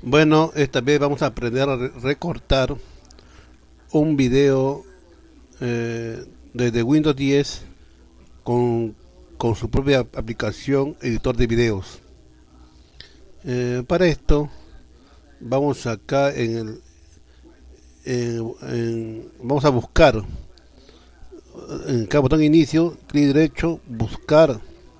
Bueno, esta vez vamos a aprender a recortar un video desde Windows 10 con, con su propia aplicación editor de videos. Para esto vamos acá vamos a buscar en cada botón inicio, clic derecho, buscar,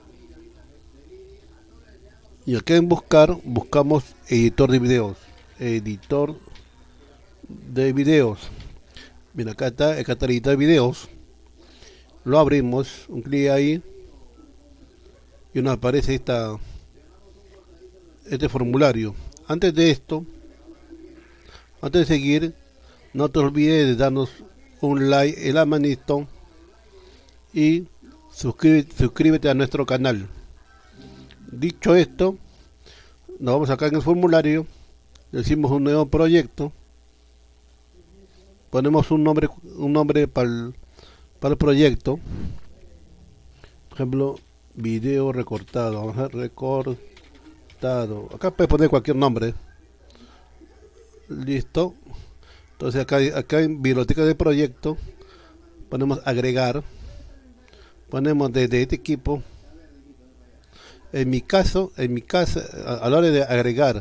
y acá en buscar buscamos editor de videos. Editor de videos. Mira, acá está el editor de videos. Lo abrimos, un clic ahí y nos aparece este formulario. Antes de esto, antes de seguir, no te olvides de darnos un like en la manito y suscríbete a nuestro canal. Dicho esto, nos vamos acá en el formulario, decimos un nuevo proyecto, ponemos un nombre para el proyecto, por ejemplo, video recortado. Vamos a recortado. Acá puedes poner cualquier nombre. Listo. Entonces acá en biblioteca de proyecto ponemos agregar, ponemos desde este equipo. En mi caso, a la hora de agregar,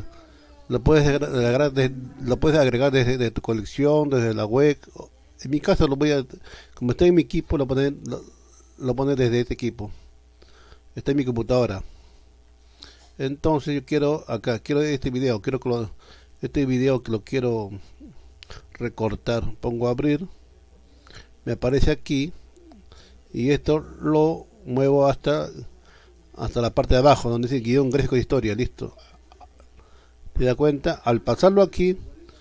lo puedes agregar desde tu colección, desde la web. En mi caso como está en mi equipo, lo pone desde este equipo. Está en mi computadora. Entonces yo quiero este video, este video que lo quiero recortar. Pongo abrir, me aparece aquí y esto lo muevo hasta la parte de abajo donde dice guión gráfico de historia. Listo. ¿Te das cuenta? Al pasarlo aquí,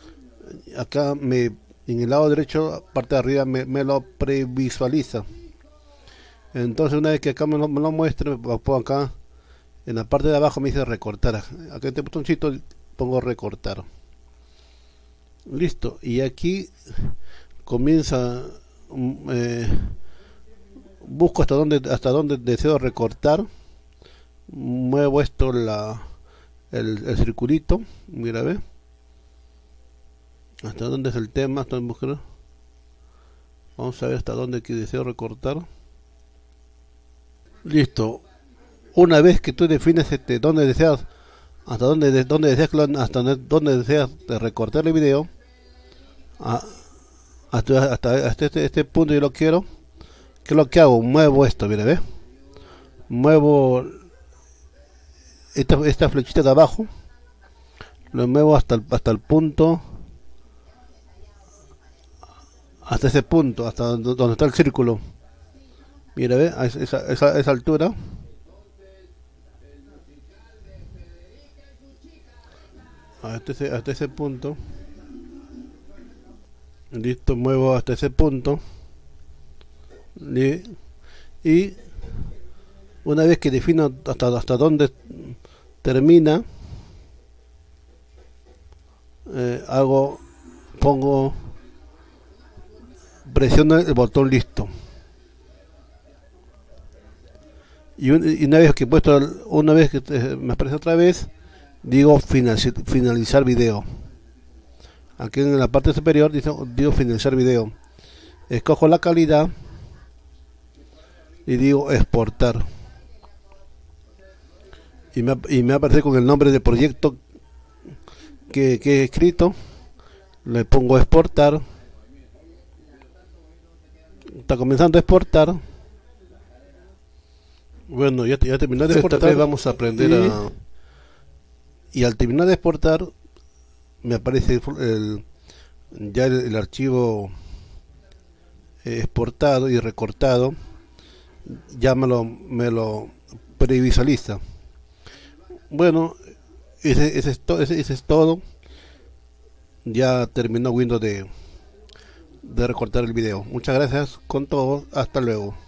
en el lado derecho, parte de arriba, me lo previsualiza. Entonces una vez que acá me lo muestre, lo pongo acá en la parte de abajo, me dice recortar. Acá este botoncito pongo recortar. Listo. Y aquí comienza, busco hasta donde deseo recortar. Muevo esto, el circulito. Mira, ve hasta dónde es el tema. Vamos a ver hasta dónde que deseo recortar. Listo. Una vez que tú defines dónde deseas, dónde deseas recortar el video, hasta este punto yo lo quiero. ¿Qué es lo que hago? Muevo esto, mira, ve, muevo esta flechita de abajo, lo muevo hasta el punto, hasta ese punto, hasta donde está el círculo. Mira, ve, a esa altura. Hasta ese punto. Listo, muevo hasta ese punto. Y una vez que defino hasta dónde termina, presiono el botón listo. Y una vez que me aparece otra vez, digo finalizar video. Aquí en la parte superior digo finalizar video. Escojo la calidad y digo exportar. Y me aparece con el nombre del proyecto que he escrito. Le pongo exportar. Está comenzando a exportar. Bueno, ya terminó de exportar. Esta vez vamos a aprender y al terminar de exportar me aparece ya el archivo exportado y recortado. Ya me lo previsualiza. Bueno, ese es todo. Ya terminó Windows de recortar el video. Muchas gracias con todo. Hasta luego.